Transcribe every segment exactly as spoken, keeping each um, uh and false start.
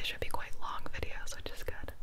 they should be quite long videos, which is good.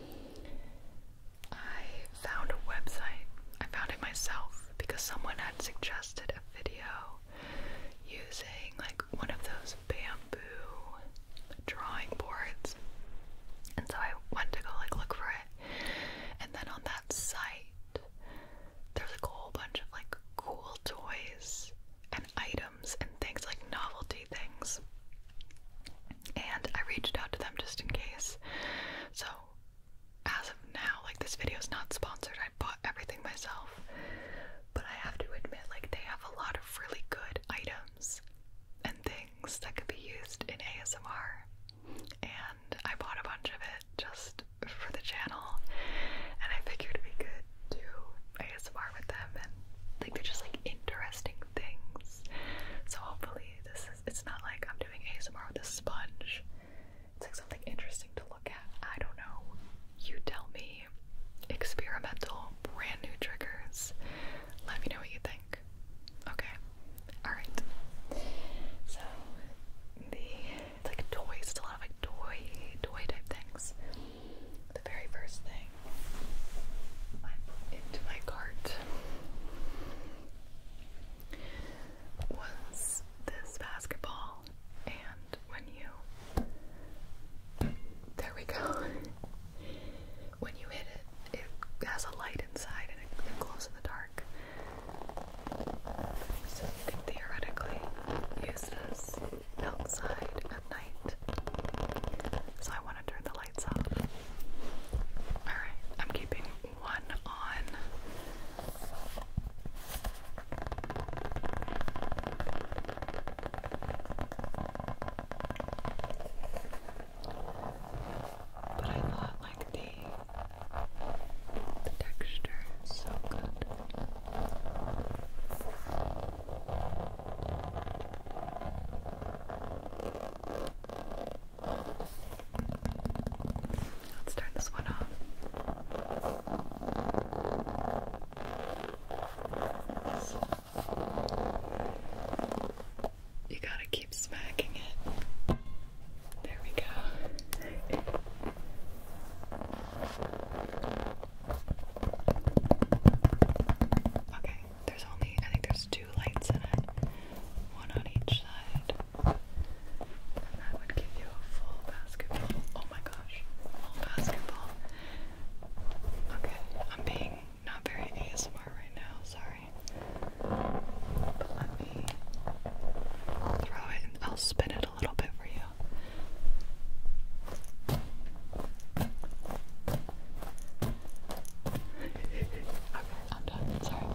I found a website. I found it myself because someone had suggested a video using like one of those bamboo drawing boards. And so I went to go like look for it. And then on that site there's like a whole bunch of like cool toys and items and things, like novelty things. And I reached out to them just in case. So as of now, like this video is not sponsored. I bought everything myself. But I have to admit, like they have a lot of really good items and things that could be used in A S M R. And I bought a bunch of it just for the channel. And I figured it'd be good to do A S M R with them, and like they're just like interesting things. So hopefully this is, it's not like I'm doing A S M R with a sponge. It's like something interesting to look at. I don't know. You tell me. Experimental, brand new triggers. Let me know what you think. Okay. Alright. So the it's like toys, it's a lot of like toy toy type things. The very first thing I put into my cart was this basketball, and when you there we go. When you hit it, it has a light inside and it, it glows in the dark. So you can theoretically use this outside at night. So I want to turn the lights off. Alright, I'm keeping one on. But I thought like the the texture is so good. Let's turn this one off. You gotta keep smacking it. There we go. Okay, there's only, I think there's two lights in it. One on each side. And that would give you a full basketball. Oh my gosh. Full basketball. Okay, I'm being not very A S M R right now, sorry. But let me throw it and I'll spin it a little bit for you. Okay, I'm done. Sorry.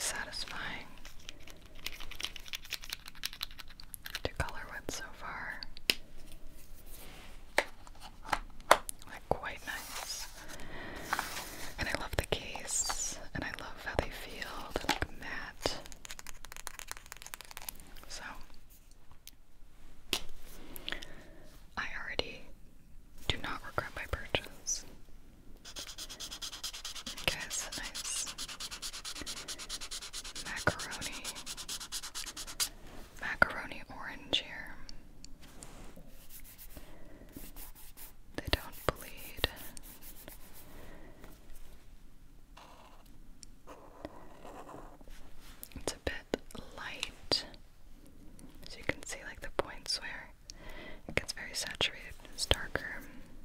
satisfying to color with so far. Like, quite nice. And I love the case, and I love how they feel. They're like matte. So, I already do not regret my purchase. Okay, it's a nice macaroni, macaroni orange here. They don't bleed. It's a bit light, as you can see, like the points where it gets very saturated. It's darker.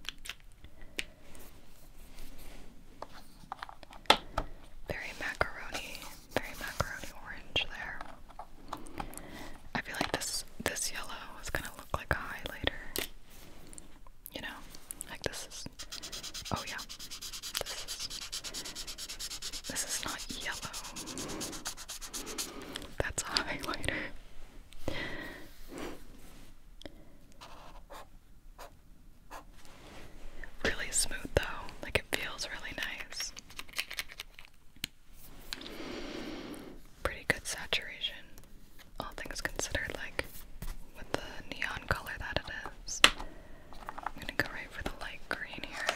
Very macaroni, very macaroni orange there. I feel like this this yellow is gonna look like a highlighter. You know, like this is. Oh yeah, this is. This is not yellow. That's a highlighter. Really smooth though, like it feels really nice. Pretty good saturation, all things considered, like with the neon color that it is. I'm gonna go right for the light green here.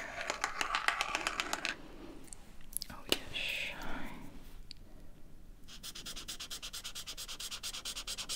Oh yes.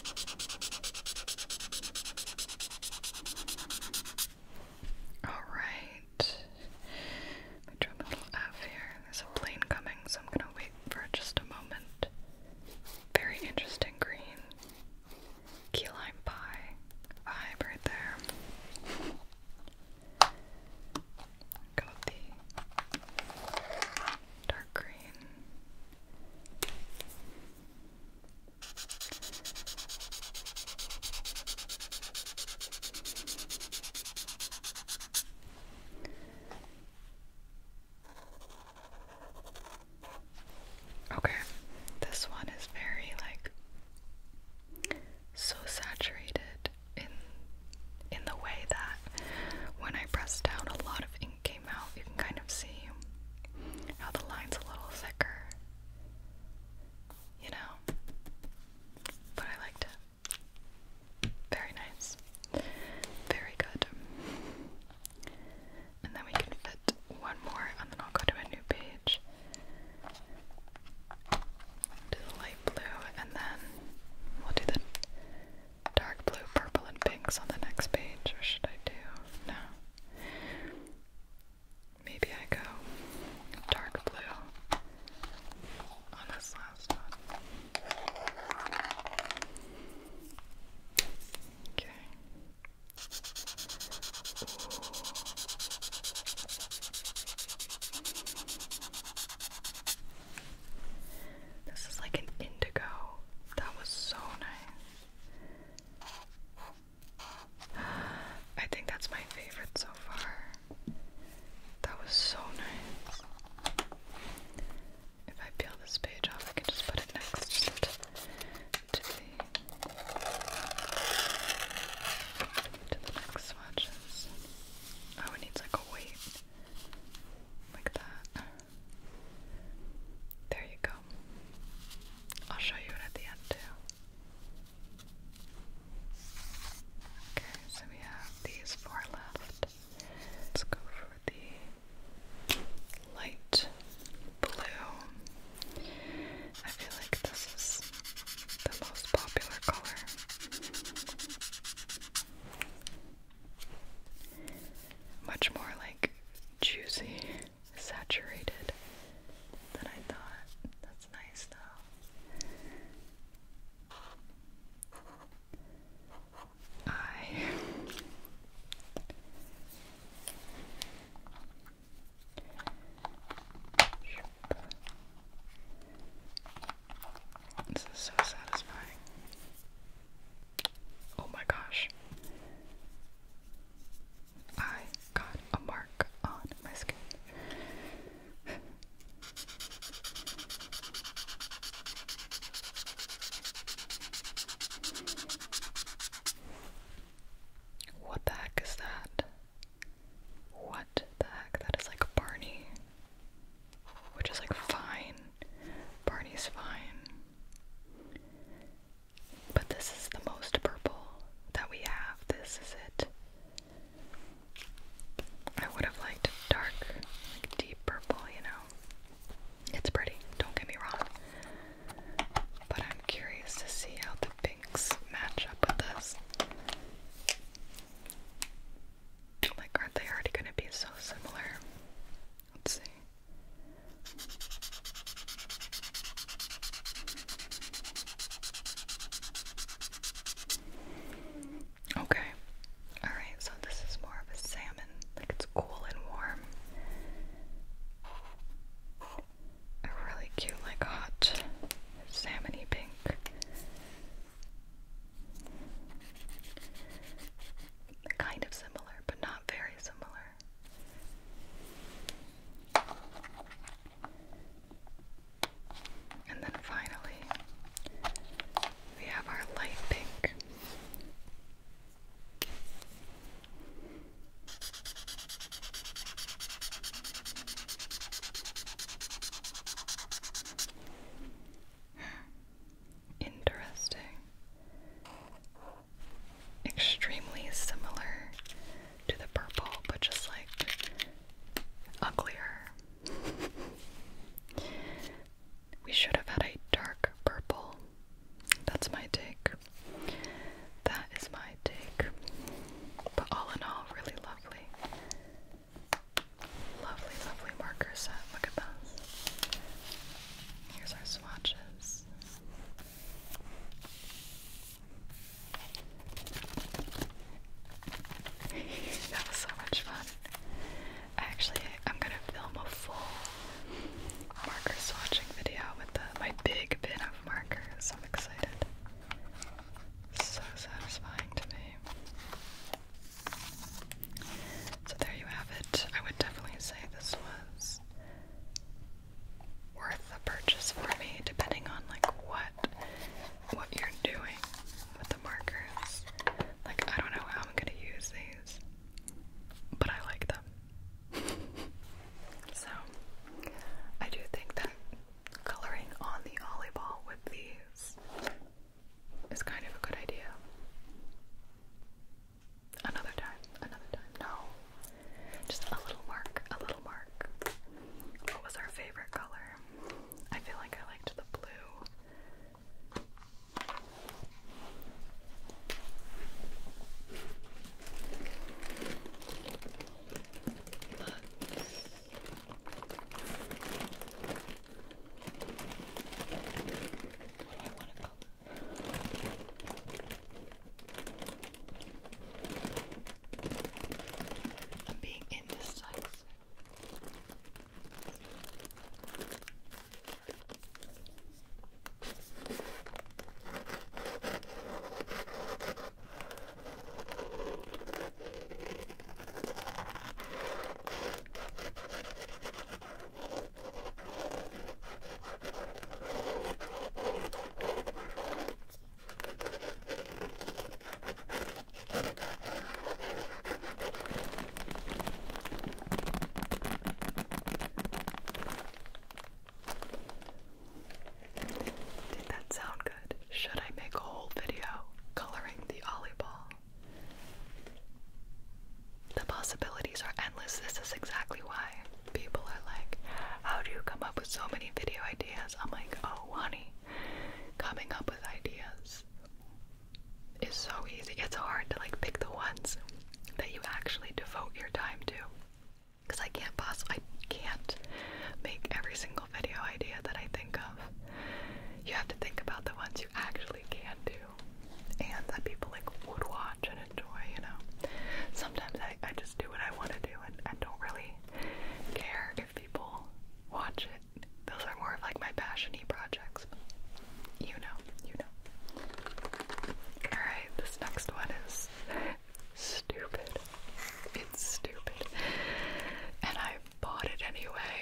so many video ideas. I'm like, oh honey, coming up with ideas is so easy. It's hard to like pick the ones that you actually devote your time to, because I can't possibly, I can't make every single video idea that I think of. You have to think about the ones you actually can do and that people like would watch and enjoy, you know. Sometimes I, I just do what I want to do and I don't really care if people watch it. Those are more of like my passion-y projects. You know, you know. Alright, this next one is stupid. It's stupid. And I bought it anyway.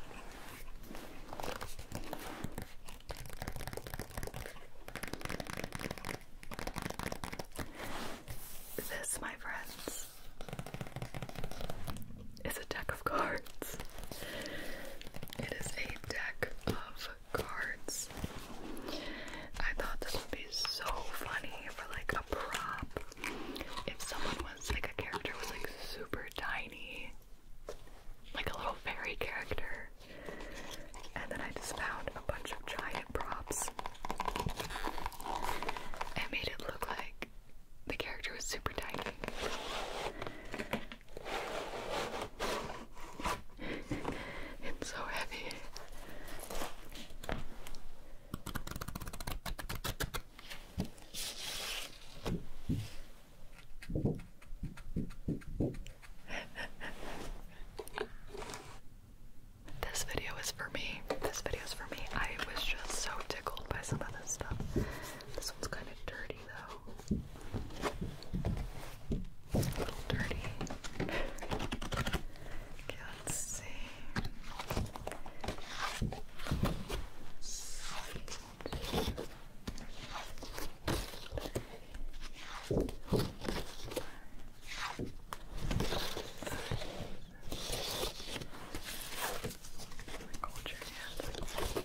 This, my friends, is a deck of cards. It is a deck of cards. I thought this would be so funny for like a prop. If someone was like a character was like super tiny, like a little fairy character, and then I just found a bunch of giant props and made it look like the character was super tiny. It's so heavy. This video is for me. This video is for me. I was just so tickled by some of this stuff. This one's kind of dirty though. A little dirty. Okay, let's see. Hold your hand.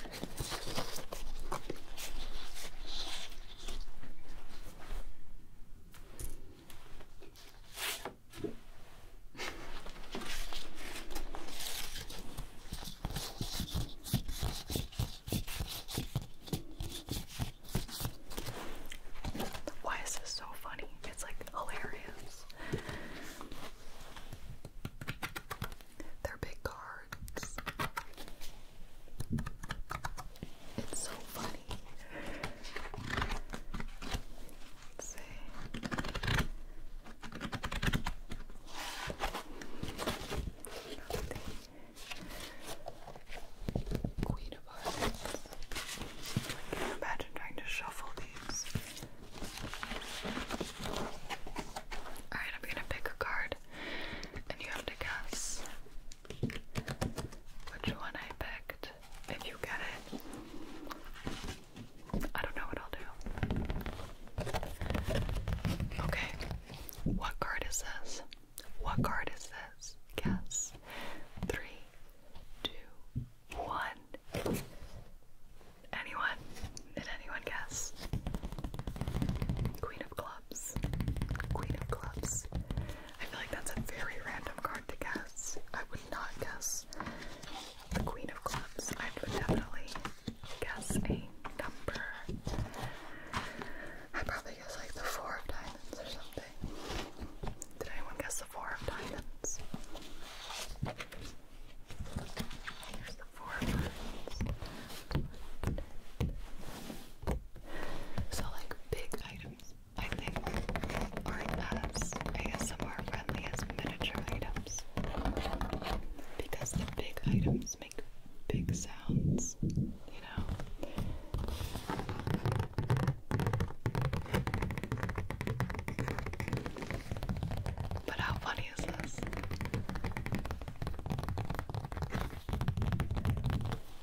Why is this so funny? It's like hilarious. They're big cards. It's so funny. Let's see. Queen of Hearts. I can't imagine trying to shuffle these. Alright, I'm gonna pick a card and you have to guess which one I picked. If you get it, I don't know what I'll do. Okay, what card is this? What card is this? Guess. Three, two, one. Anyone? Did anyone guess? Queen of Clubs. Queen of Clubs. I feel like that's a very random card to guess. I would not guess the Queen of Clubs. I would definitely guess a number. I probably guess like the Four of Diamonds or something. Did anyone guess the Four of Diamonds? Here's the Four of Diamonds. So like big items, I think, aren't as A S M R friendly as miniature items, because the big items make big sounds, you know? But how funny is this?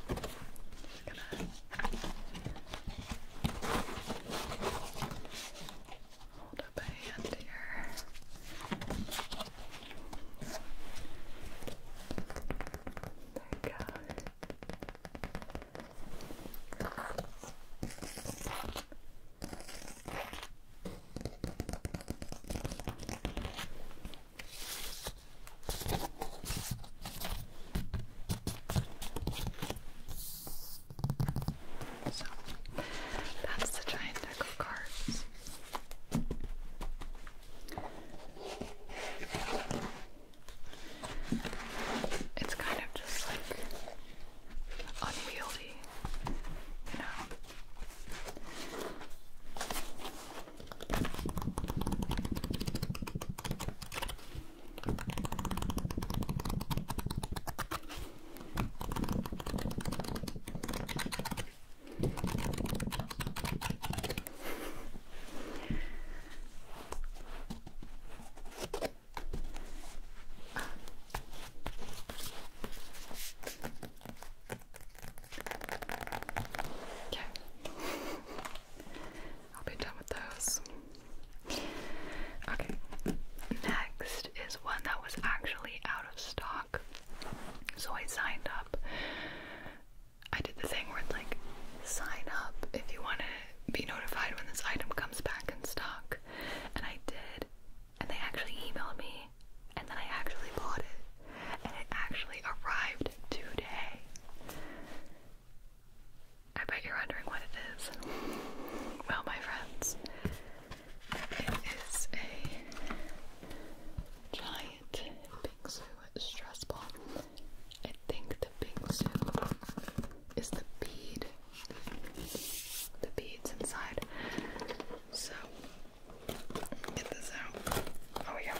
is the bead. The beads inside. So, get this out. Oh yeah.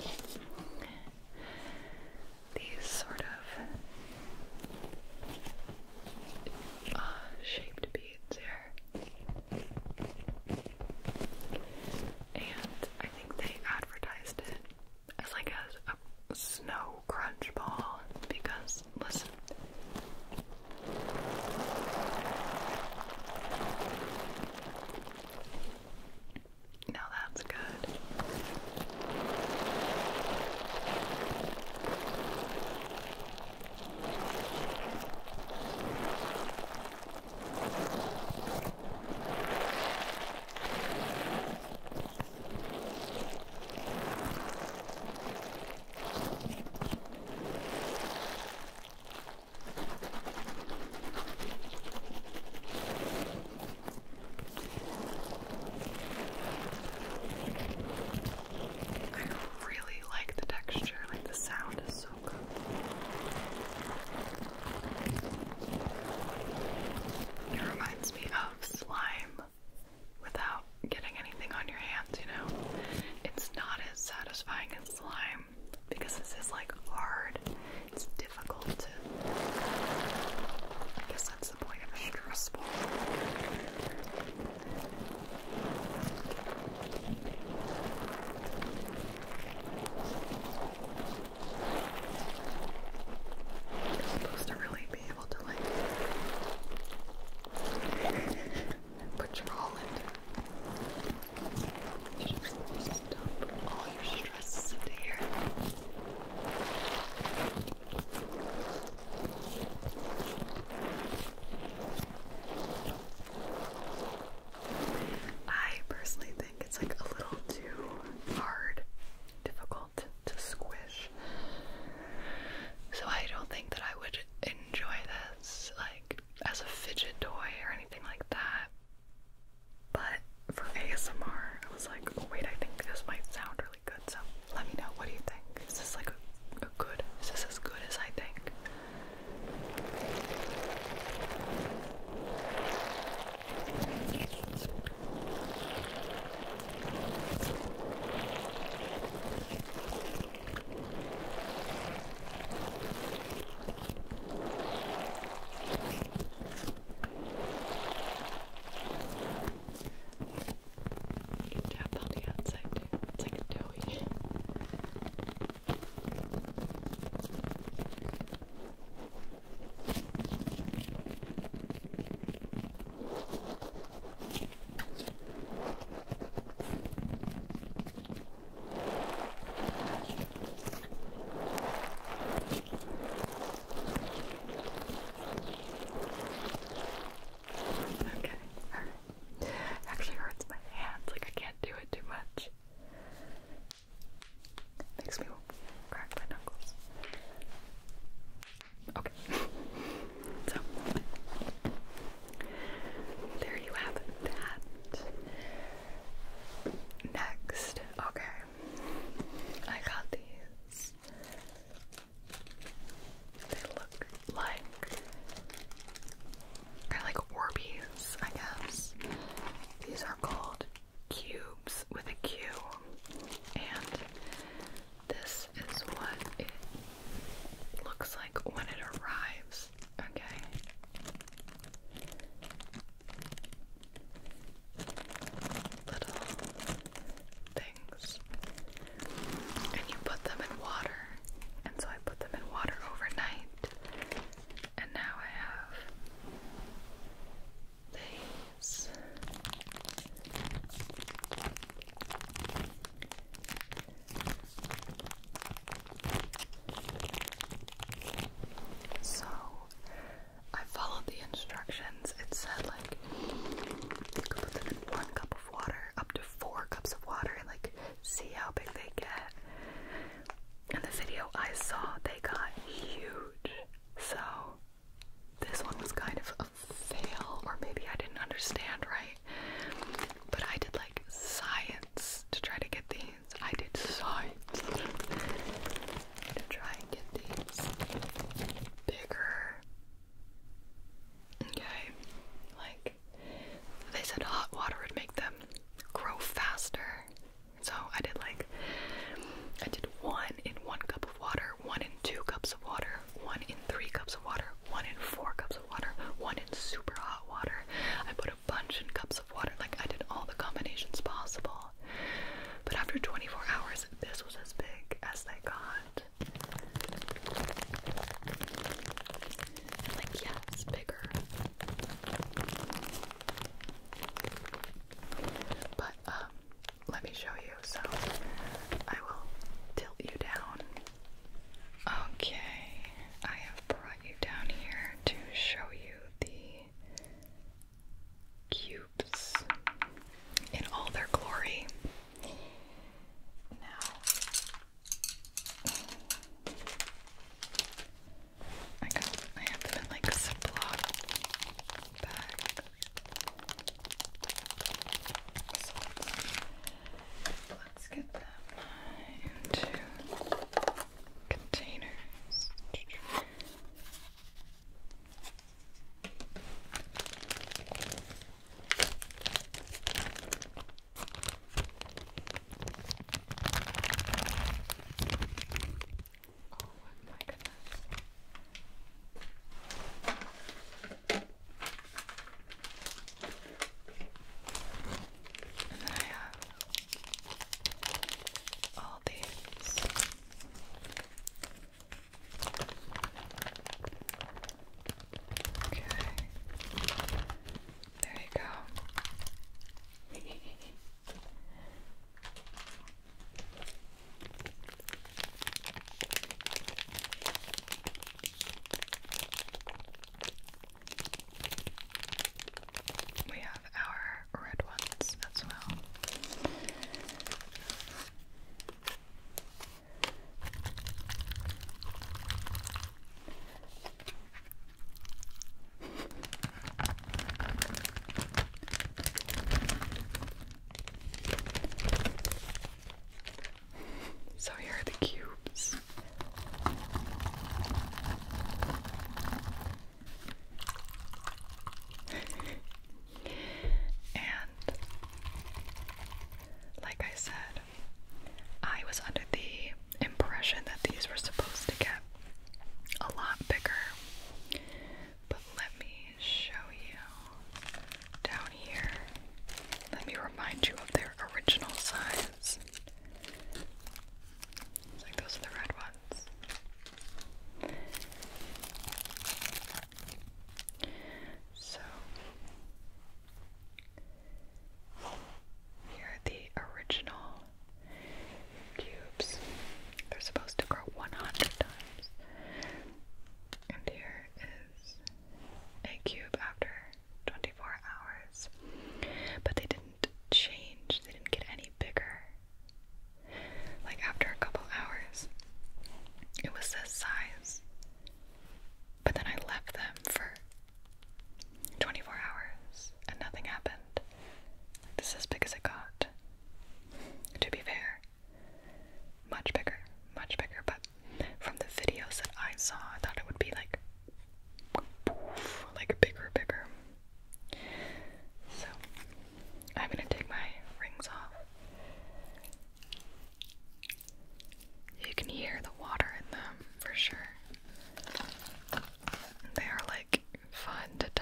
These sort of uh, shaped beads here. And I think they advertised it as like a, a snow crunch ball because, listen.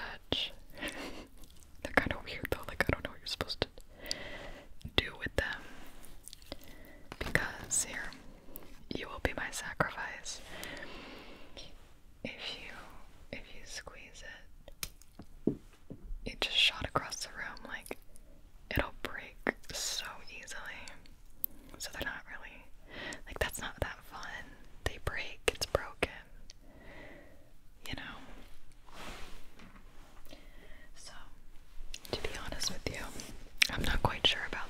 touch. They're kind of weird though, like I don't know what you're supposed to do with them. Because here, you will be my sacrifice. If you, if you squeeze it, it just shot across the room, like, it'll break so easily. So they're not really, like, that's not that fun. They break, it's broken, you know? So, to be honest with you, I'm not quite sure about